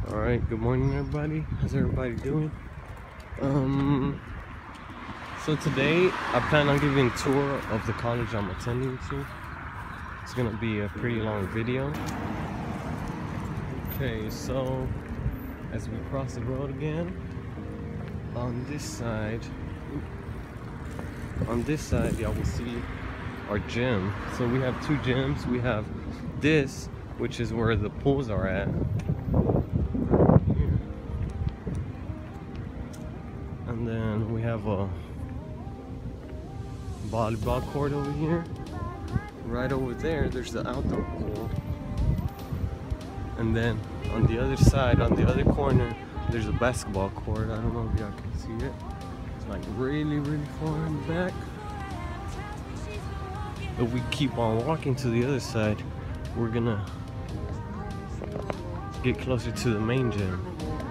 Alright, good morning everybody. How's everybody doing? So today I plan on giving a tour of the college I'm attending to. It's gonna be a pretty long video. Okay, so as we cross the road again, on this side y'all will see our gym. So we have two gyms. We have this, which is where the pools are at. And then we have a volleyball court over here. Right over there, there's the outdoor pool. And then on the other side, on the other corner, there's a basketball court. I don't know if y'all can see it. It's like really far in the back. If we keep on walking to the other side, we're gonna get closer to the main gym.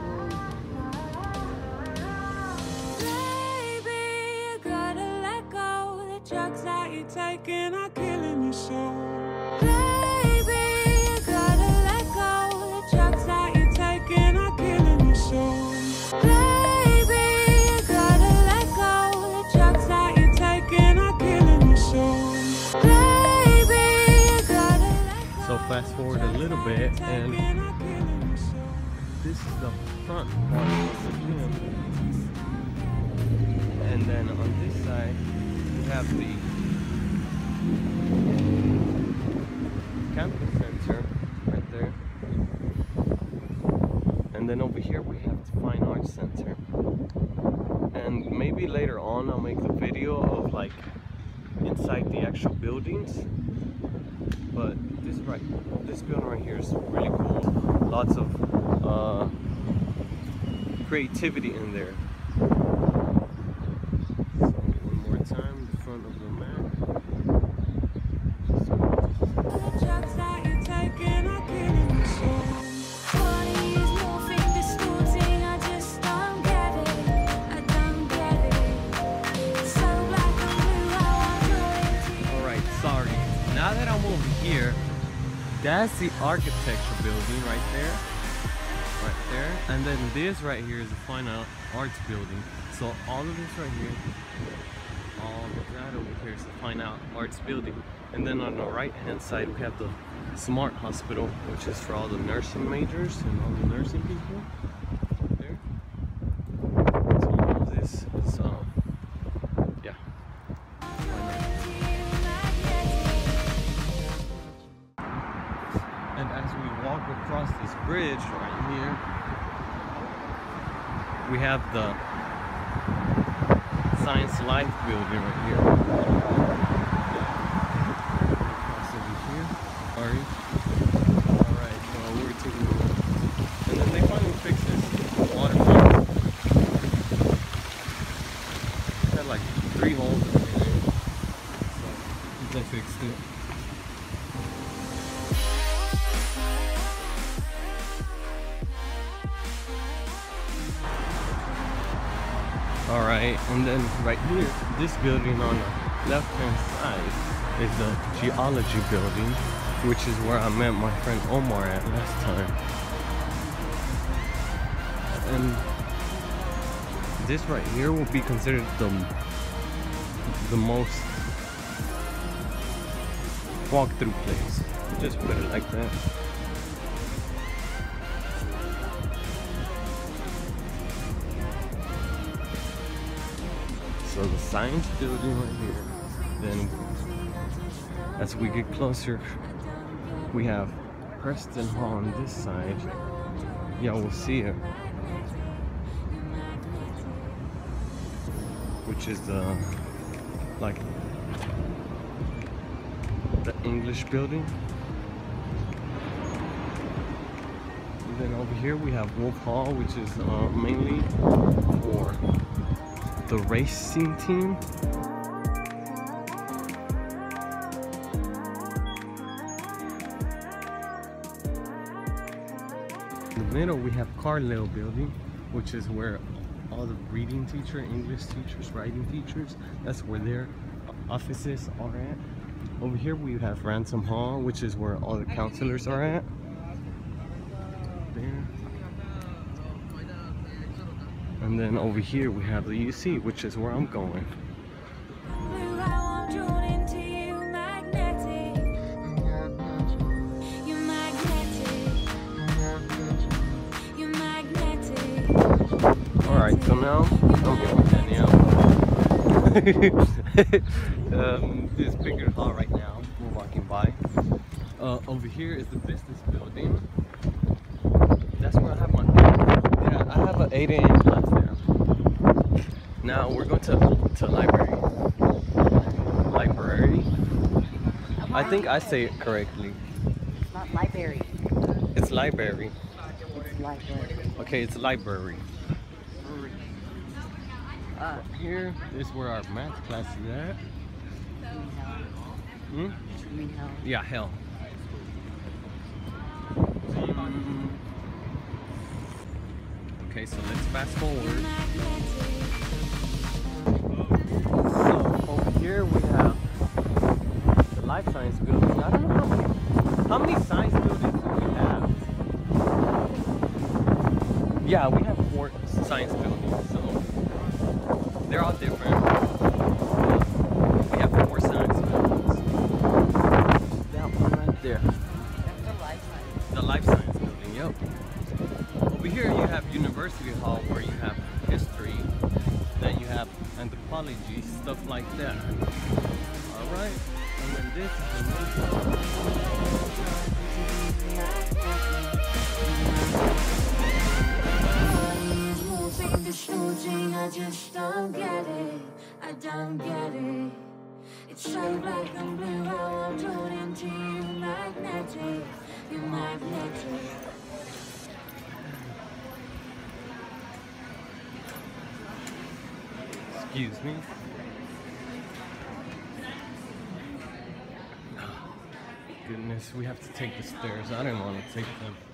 Drugs that you're taking are killing your soul. Baby, you gotta let go. The drugs that you're taking are killing your soul. Baby, you gotta let go. The drugs that you're taking are killing your soul. Baby, you gotta let go. So fast forward a little bit, and this is the front part of the gym. And then on this side, we have the campus center right there, and then over here we have the Fine Arts Center. And maybe later on I'll make the video of like inside the actual buildings, but this building right here is really cool. Lots of creativity in there. Now that I'm over here, that's the architecture building right there, and then this right here is the Fine Arts building. So all of this right here, all of that over here is the Fine Arts building. And then on the right hand side we have the Smart Hospital, which is for all the nursing majors and all the nursing people there. So all of this is yeah. And as we walk across this bridge right here, we have the Science Life building right here. Across over here. Sorry. Alright, so we're taking a look. And then they finally fixed this water fountain. It had like 3 holes in it. So they fixed it. Alright, and then right here, this building on the left hand side is the geology building, which is where I met my friend Omar at last time. And this right here will be considered the most walk-through place. Just put it like that. So the science building right here. Then as we get closer, we have Preston Hall on this side. Y'all will see it, which is the English building. And then over here we have Wolf Hall, which is mainly for the racing team. In the middle we have Carlisle building, which is where all the reading teacher, English teachers, writing teachers, that's where their offices are at. Over here we have Ransom Hall, which is where all the counselors are at. There. And then over here we have the UC, which is where I'm going. Blue, I'm drawn into you, magnetic. You're magnetic. You're magnetic. Alright, so now I'm heading out. This bigger hall right now. We're walking by. Over here is the business building. That's where I have my, yeah, I have an 8 a.m. class there. Now we're going to library. Library. I think I say it correctly. It's not library. It's library. It's library. Okay, it's library. Here is where our math class is at. Hmm? You mean hell? Yeah, hell. Okay, so let's fast forward. So over here we have the life science building. I don't know how many science buildings do we have? Yeah, we have 4 science buildings, so they're all different. We have 4 science buildings. That one right there. That's the life science. The life science building, yep. Over here you have University Hall where you have history, then you have anthropology, stuff like that. Alright, and then this is the I just don't get it. I don't get it. It's so black and blue, how I'm drawn into you, magnetic. You're magnetic. Excuse me. Goodness, we have to take the stairs. I didn't want to take them.